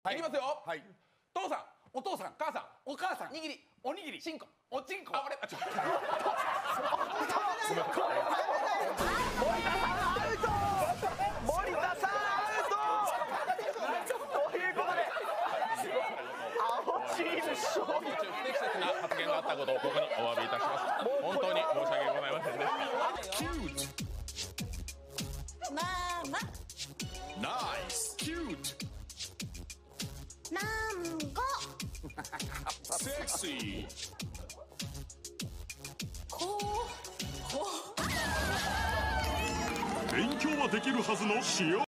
いきますよ。 はい。 父さん、 お父さん、 母さん、 お母さん、 握り、 おにぎり、 チンコ、 おちんこ。 あ、俺、ちょっと。 森田さんアウトということで青チーム勝利。 不適切な発言があったことをここにお詫びいたします。本当に申し訳ございませんでした。 ママナイス、キューなんごト、セクシー。 こう勉強はできるはずの塩